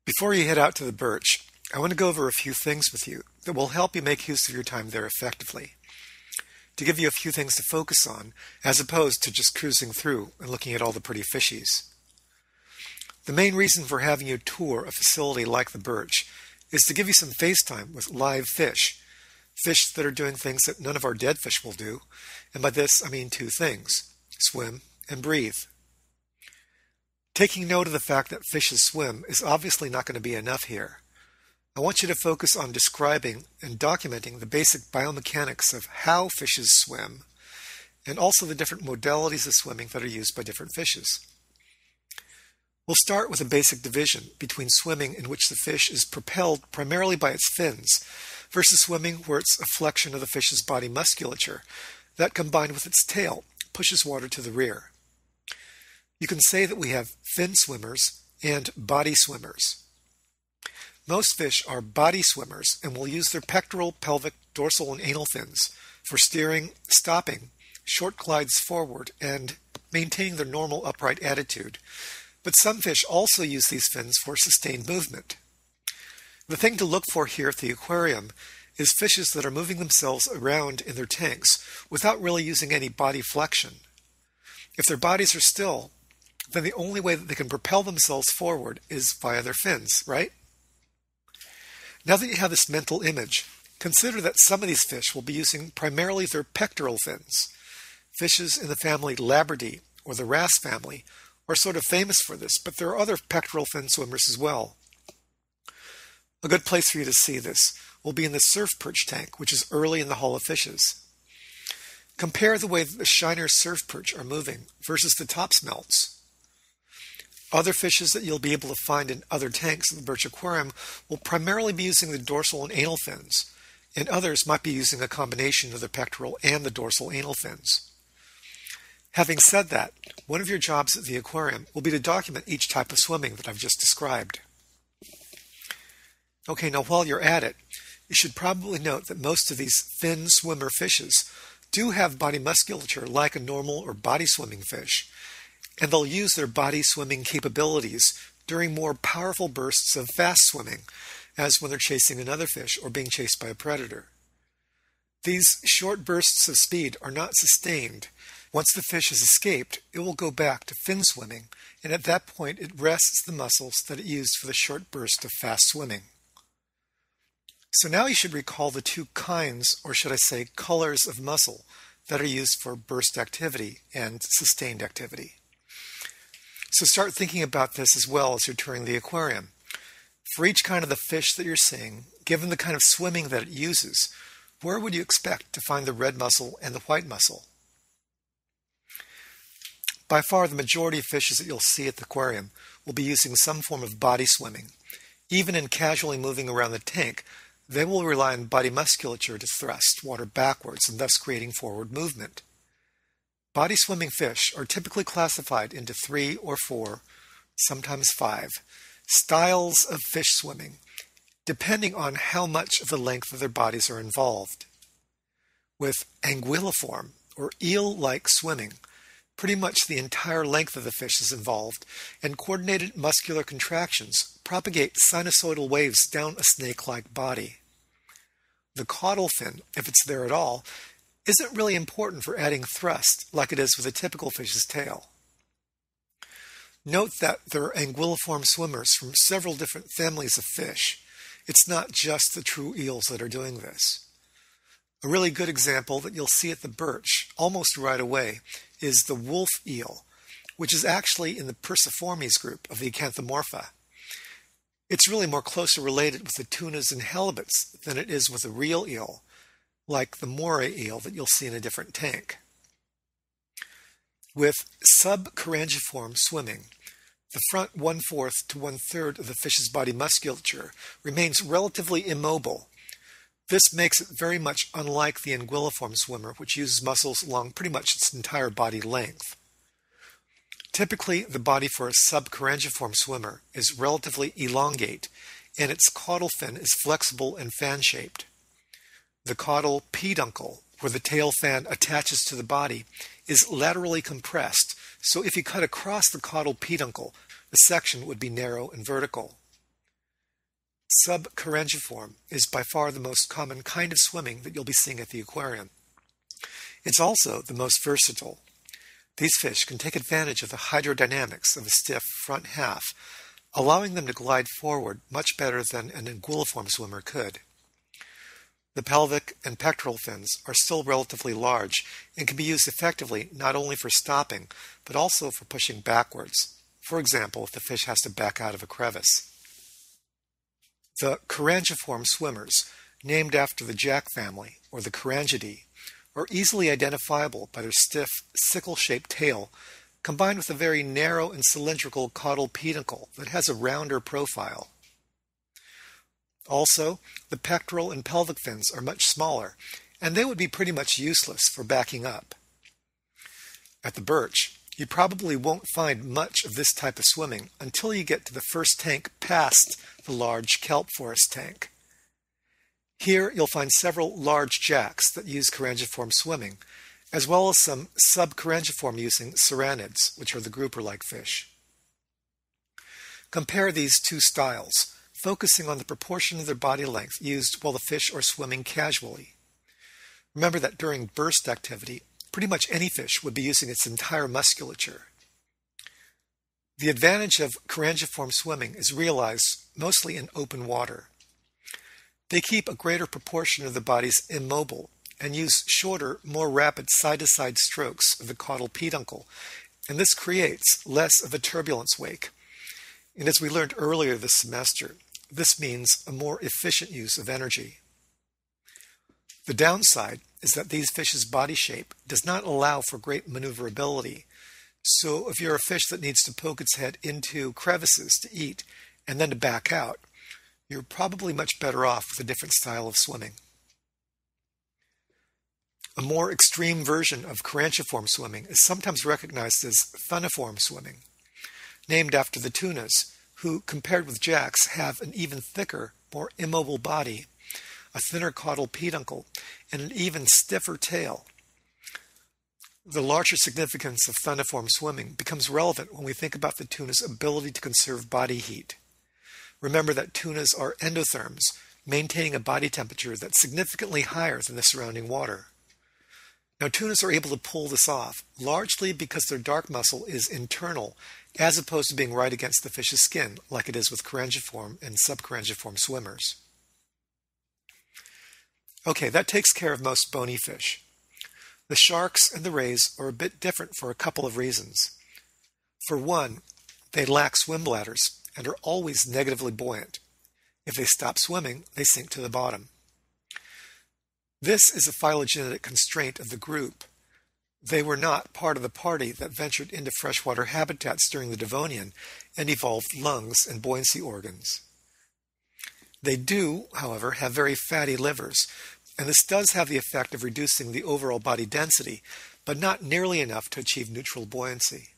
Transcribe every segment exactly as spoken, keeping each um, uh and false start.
Before you head out to the Birch, I want to go over a few things with you that will help you make use of your time there effectively. To give you a few things to focus on, as opposed to just cruising through and looking at all the pretty fishies. The main reason for having you tour a facility like the Birch is to give you some face time with live fish, fish that are doing things that none of our dead fish will do, and by this I mean two things: swim and breathe. Taking note of the fact that fishes swim is obviously not going to be enough here. I want you to focus on describing and documenting the basic biomechanics of how fishes swim, and also the different modalities of swimming that are used by different fishes. We'll start with a basic division between swimming in which the fish is propelled primarily by its fins, versus swimming where it's a flexion of the fish's body musculature that, combined with its tail, pushes water to the rear. You can say that we have fin swimmers and body swimmers. Most fish are body swimmers and will use their pectoral, pelvic, dorsal, and anal fins for steering, stopping, short glides forward, and maintaining their normal upright attitude. But some fish also use these fins for sustained movement. The thing to look for here at the aquarium is fishes that are moving themselves around in their tanks without really using any body flexion. If their bodies are still, then the only way that they can propel themselves forward is via their fins, right? Now that you have this mental image, consider that some of these fish will be using primarily their pectoral fins. Fishes in the family Labridae, or the wrasse family, are sort of famous for this, but there are other pectoral fin swimmers as well. A good place for you to see this will be in the surf perch tank, which is early in the Hall of Fishes. Compare the way that the shiner surf perch are moving versus the top smelts. Other fishes that you'll be able to find in other tanks in the Birch Aquarium will primarily be using the dorsal and anal fins, and others might be using a combination of the pectoral and the dorsal anal fins. Having said that, one of your jobs at the aquarium will be to document each type of swimming that I've just described. Okay, now while you're at it, you should probably note that most of these fin swimmer fishes do have body musculature like a normal or body swimming fish, and they'll use their body swimming capabilities during more powerful bursts of fast swimming, as when they're chasing another fish or being chased by a predator. These short bursts of speed are not sustained. Once the fish has escaped, it will go back to fin swimming, and at that point it rests the muscles that it used for the short burst of fast swimming. So now you should recall the two kinds, or should I say colors, of muscle that are used for burst activity and sustained activity. So start thinking about this as well as you're touring the aquarium. For each kind of the fish that you're seeing, given the kind of swimming that it uses, where would you expect to find the red muscle and the white muscle? By far, the majority of fishes that you'll see at the aquarium will be using some form of body swimming. Even in casually moving around the tank, they will rely on body musculature to thrust water backwards and thus creating forward movement. Body swimming fish are typically classified into three or four, sometimes five, styles of fish swimming, depending on how much of the length of their bodies are involved. With anguilliform, or eel-like swimming, pretty much the entire length of the fish is involved, and coordinated muscular contractions propagate sinusoidal waves down a snake-like body. The caudal fin, if it's there at all, isn't really important for adding thrust like it is with a typical fish's tail. Note that there are anguilliform swimmers from several different families of fish. It's not just the true eels that are doing this. A really good example that you'll see at the Birch almost right away is the wolf eel, which is actually in the Perciformes group of the Acanthamorpha. It's really more closely related with the tunas and halibuts than it is with a real eel, like the moray eel that you'll see in a different tank. With subcarangiform swimming, the front one-fourth to one-third of the fish's body musculature remains relatively immobile. This makes it very much unlike the anguilliform swimmer, which uses muscles along pretty much its entire body length. Typically, the body for a subcarangiform swimmer is relatively elongate, and its caudal fin is flexible and fan-shaped. The caudal peduncle, where the tail fan attaches to the body, is laterally compressed, so if you cut across the caudal peduncle, the section would be narrow and vertical. subcarangiform is by far the most common kind of swimming that you'll be seeing at the aquarium. It's also the most versatile. These fish can take advantage of the hydrodynamics of a stiff front half, allowing them to glide forward much better than an anguilliform swimmer could. The pelvic and pectoral fins are still relatively large and can be used effectively not only for stopping, but also for pushing backwards, for example, if the fish has to back out of a crevice. The carangiform swimmers, named after the jack family, or the Carangidae, are easily identifiable by their stiff, sickle-shaped tail, combined with a very narrow and cylindrical caudal peduncle that has a rounder profile. Also, the pectoral and pelvic fins are much smaller, and they would be pretty much useless for backing up. At the Birch, you probably won't find much of this type of swimming until you get to the first tank past the large kelp forest tank. Here you'll find several large jacks that use carangiform swimming, as well as some subcarangiform using ceranids, which are the grouper-like fish. Compare these two styles, focusing on the proportion of their body length used while the fish are swimming casually. Remember that during burst activity, pretty much any fish would be using its entire musculature. The advantage of carangiform swimming is realized mostly in open water. They keep a greater proportion of the bodies immobile and use shorter, more rapid side-to-side strokes of the caudal peduncle, and this creates less of a turbulence wake. And as we learned earlier this semester, this means a more efficient use of energy. The downside is that these fish's body shape does not allow for great maneuverability. So if you're a fish that needs to poke its head into crevices to eat and then to back out, you're probably much better off with a different style of swimming. A more extreme version of carangiform swimming is sometimes recognized as thunniform swimming, named after the tunas, who, compared with jacks, have an even thicker, more immobile body, a thinner caudal peduncle, and an even stiffer tail. The larger significance of thunniform swimming becomes relevant when we think about the tuna's ability to conserve body heat. Remember that tunas are endotherms, maintaining a body temperature that's significantly higher than the surrounding water. Now, tunas are able to pull this off, largely because their dark muscle is internal, as opposed to being right against the fish's skin, like it is with carangiform and subcarangiform swimmers. Okay, that takes care of most bony fish. The sharks and the rays are a bit different for a couple of reasons. For one, they lack swim bladders and are always negatively buoyant. If they stop swimming, they sink to the bottom. This is a phylogenetic constraint of the group. They were not part of the party that ventured into freshwater habitats during the Devonian and evolved lungs and buoyancy organs. They do, however, have very fatty livers, and this does have the effect of reducing the overall body density, but not nearly enough to achieve neutral buoyancy.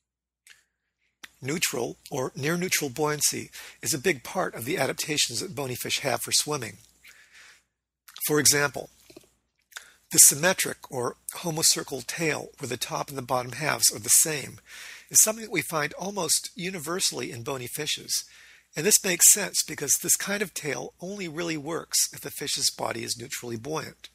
Neutral, or near-neutral buoyancy, is a big part of the adaptations that bony fish have for swimming. For example, the symmetric or homocircle tail, where the top and the bottom halves are the same, is something that we find almost universally in bony fishes. And this makes sense because this kind of tail only really works if the fish's body is neutrally buoyant.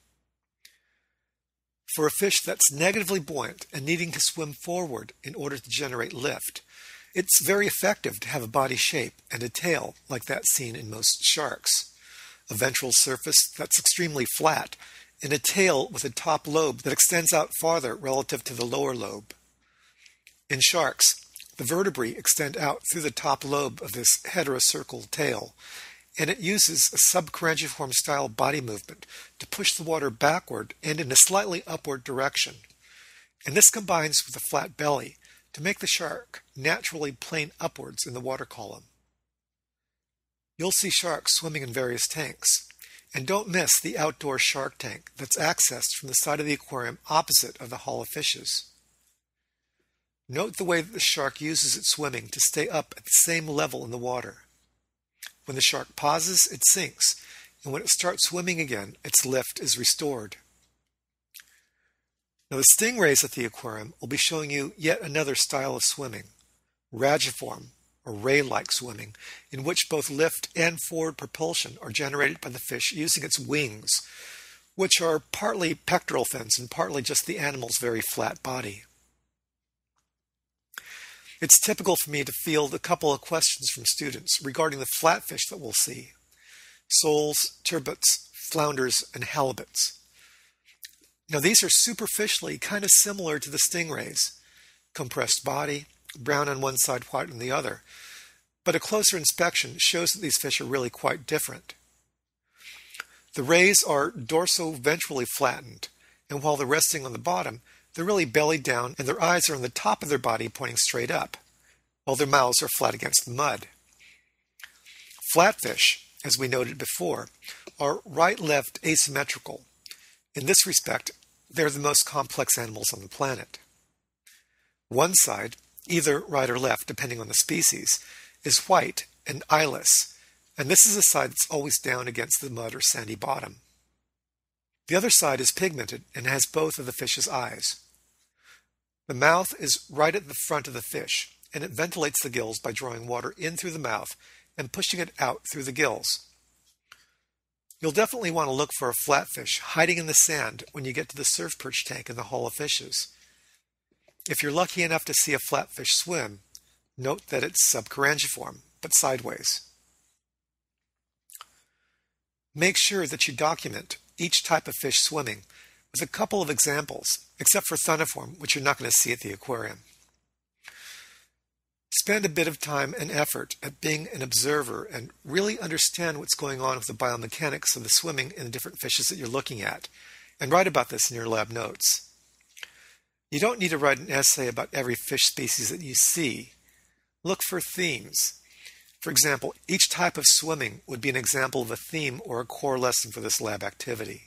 For a fish that's negatively buoyant and needing to swim forward in order to generate lift, it's very effective to have a body shape and a tail like that seen in most sharks. A ventral surface that's extremely flat, and a tail with a top lobe that extends out farther relative to the lower lobe. In sharks, the vertebrae extend out through the top lobe of this heterocircle tail, and it uses a subcarangiform style body movement to push the water backward and in a slightly upward direction. And this combines with a flat belly to make the shark naturally plane upwards in the water column. You'll see sharks swimming in various tanks, and don't miss the outdoor shark tank that's accessed from the side of the aquarium opposite of the Hall of Fishes. Note the way that the shark uses its swimming to stay up at the same level in the water. When the shark pauses, it sinks, and when it starts swimming again, its lift is restored. Now the stingrays at the aquarium will be showing you yet another style of swimming, ragiform, or ray-like swimming, in which both lift and forward propulsion are generated by the fish using its wings, which are partly pectoral fins and partly just the animal's very flat body. It's typical for me to field a couple of questions from students regarding the flatfish that we'll see: soles, turbots, flounders, and halibuts. Now these are superficially kind of similar to the stingrays: compressed body, brown on one side, white on the other, but a closer inspection shows that these fish are really quite different. The rays are dorso-ventrally flattened, and while they're resting on the bottom, they're really bellied down and their eyes are on the top of their body pointing straight up, while their mouths are flat against the mud. Flatfish, as we noted before, are right-left asymmetrical. In this respect, they're the most complex animals on the planet. One side, either right or left depending on the species, is white and eyeless, and this is a side that's always down against the mud or sandy bottom. The other side is pigmented and has both of the fish's eyes. The mouth is right at the front of the fish, and it ventilates the gills by drawing water in through the mouth and pushing it out through the gills. You'll definitely want to look for a flatfish hiding in the sand when you get to the surf perch tank in the Hall of Fishes. If you're lucky enough to see a flatfish swim, note that it's subcarangiform, but sideways. Make sure that you document each type of fish swimming with a couple of examples, except for thunniform, which you're not going to see at the aquarium. Spend a bit of time and effort at being an observer and really understand what's going on with the biomechanics of the swimming in the different fishes that you're looking at, and write about this in your lab notes. You don't need to write an essay about every fish species that you see. Look for themes. For example, each type of swimming would be an example of a theme or a core lesson for this lab activity.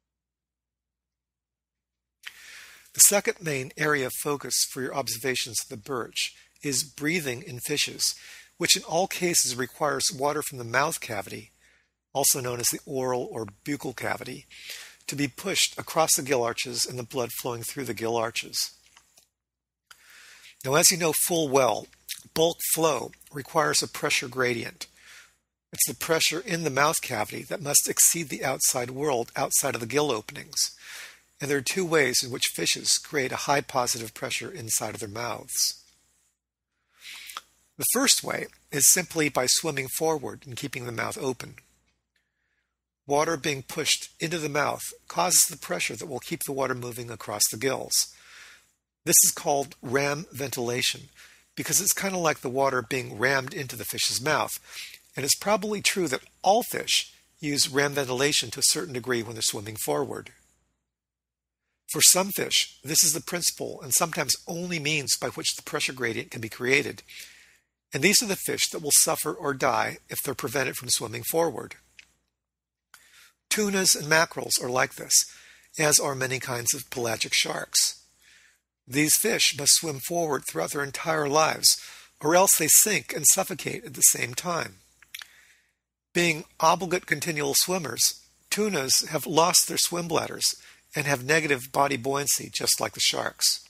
The second main area of focus for your observations of the birch is breathing in fishes, which in all cases requires water from the mouth cavity, also known as the oral or buccal cavity, to be pushed across the gill arches and the blood flowing through the gill arches. Now, as you know full well, bulk flow requires a pressure gradient. It's the pressure in the mouth cavity that must exceed the outside world outside of the gill openings. And there are two ways in which fishes create a high positive pressure inside of their mouths. The first way is simply by swimming forward and keeping the mouth open. Water being pushed into the mouth causes the pressure that will keep the water moving across the gills. This is called ram ventilation because it's kind of like the water being rammed into the fish's mouth, and it's probably true that all fish use ram ventilation to a certain degree when they're swimming forward. For some fish, this is the principal and sometimes only means by which the pressure gradient can be created, and these are the fish that will suffer or die if they're prevented from swimming forward. Tunas and mackerels are like this, as are many kinds of pelagic sharks. These fish must swim forward throughout their entire lives, or else they sink and suffocate at the same time. Being obligate continual swimmers, tunas have lost their swim bladders and have negative body buoyancy just like the sharks.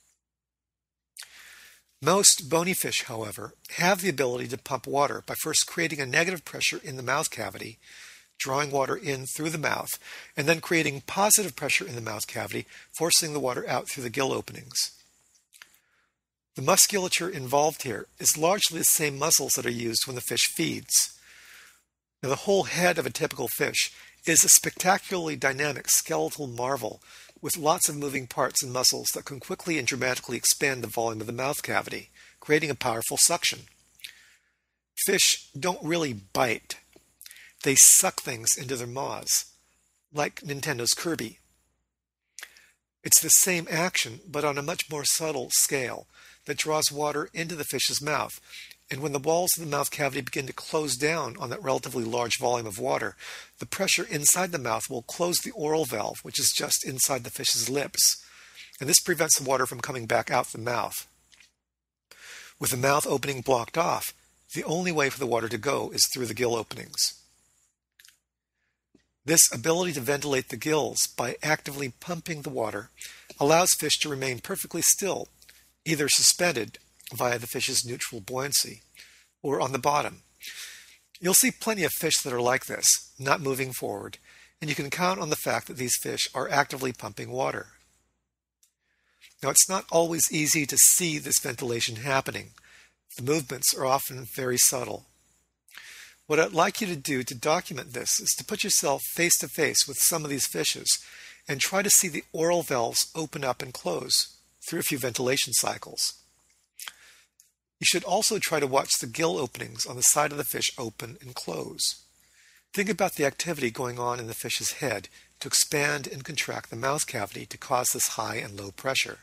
Most bony fish, however, have the ability to pump water by first creating a negative pressure in the mouth cavity, drawing water in through the mouth, and then creating positive pressure in the mouth cavity, forcing the water out through the gill openings. The musculature involved here is largely the same muscles that are used when the fish feeds. Now, the whole head of a typical fish is a spectacularly dynamic skeletal marvel with lots of moving parts and muscles that can quickly and dramatically expand the volume of the mouth cavity, creating a powerful suction. Fish don't really bite. They suck things into their maws, like Nintendo's Kirby. It's the same action, but on a much more subtle scale, that draws water into the fish's mouth. And when the walls of the mouth cavity begin to close down on that relatively large volume of water, the pressure inside the mouth will close the oral valve, which is just inside the fish's lips. And this prevents the water from coming back out the mouth. With the mouth opening blocked off, the only way for the water to go is through the gill openings. This ability to ventilate the gills by actively pumping the water allows fish to remain perfectly still, either suspended via the fish's neutral buoyancy, or on the bottom. You'll see plenty of fish that are like this, not moving forward, and you can count on the fact that these fish are actively pumping water. Now, it's not always easy to see this ventilation happening. The movements are often very subtle. What I'd like you to do to document this is to put yourself face to face with some of these fishes and try to see the oral valves open up and close through a few ventilation cycles. You should also try to watch the gill openings on the side of the fish open and close. Think about the activity going on in the fish's head to expand and contract the mouth cavity to cause this high and low pressure.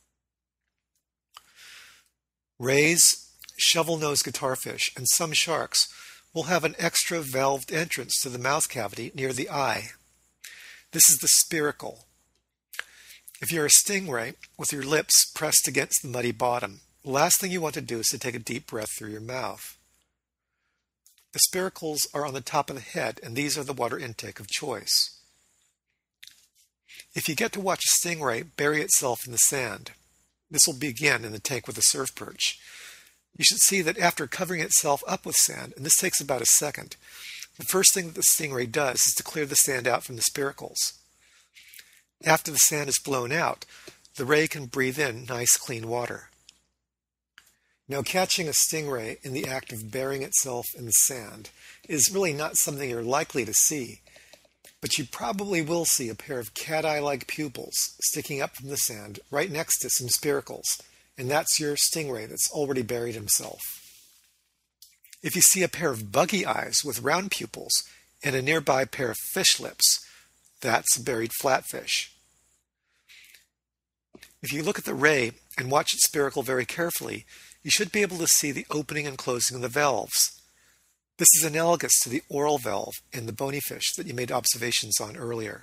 Rays, shovel-nosed guitarfish, and some sharks will have an extra valved entrance to the mouth cavity near the eye. This is the spiracle. If you're a stingray with your lips pressed against the muddy bottom, the last thing you want to do is to take a deep breath through your mouth. The spiracles are on the top of the head, and these are the water intake of choice. If you get to watch a stingray bury itself in the sand, this will begin in the tank with a surf perch. You should see that after covering itself up with sand, and this takes about a second, the first thing that the stingray does is to clear the sand out from the spiracles. After the sand is blown out, the ray can breathe in nice clean water. Now, catching a stingray in the act of burying itself in the sand is really not something you're likely to see, but you probably will see a pair of cat-eye-like pupils sticking up from the sand right next to some spiracles, and that's your stingray that's already buried himself. If you see a pair of buggy eyes with round pupils and a nearby pair of fish lips, that's a buried flatfish. If you look at the ray and watch its spiracle very carefully, you should be able to see the opening and closing of the valves. This is analogous to the oral valve in the bony fish that you made observations on earlier.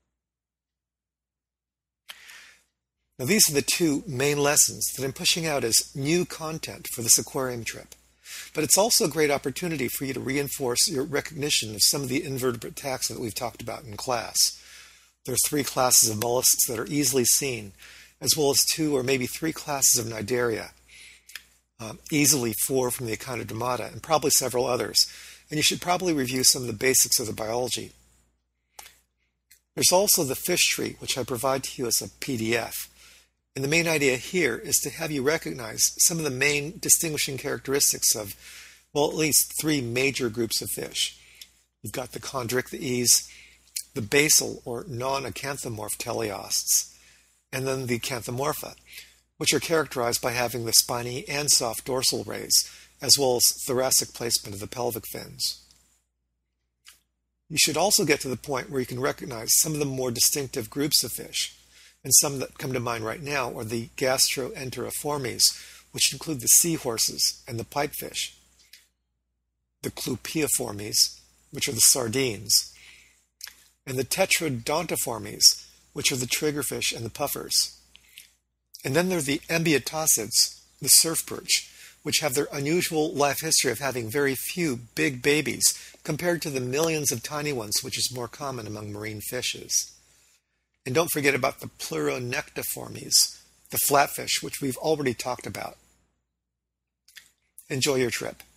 Now, these are the two main lessons that I'm pushing out as new content for this aquarium trip. But it's also a great opportunity for you to reinforce your recognition of some of the invertebrate taxa that we've talked about in class. There are three classes of mollusks that are easily seen, as well as two or maybe three classes of Cnidaria. Um, easily four from the Echinodermata, and probably several others. And you should probably review some of the basics of the biology. There's also the fish tree, which I provide to you as a P D F. And the main idea here is to have you recognize some of the main distinguishing characteristics of, well, at least three major groups of fish. You've got the chondrichthyes, the basal or non-acanthomorph teleosts, and then the acanthomorpha, which are characterized by having the spiny and soft dorsal rays, as well as thoracic placement of the pelvic fins. You should also get to the point where you can recognize some of the more distinctive groups of fish, and some that come to mind right now are the gastroenteriformes, which include the seahorses and the pipefish, the clupeiformes, which are the sardines, and the tetrodontiformes, which are the triggerfish and the puffers. And then there are the ambiotocids, the surf perch, which have their unusual life history of having very few big babies compared to the millions of tiny ones, which is more common among marine fishes. And don't forget about the pleuronectiformes, the flatfish, which we've already talked about. Enjoy your trip.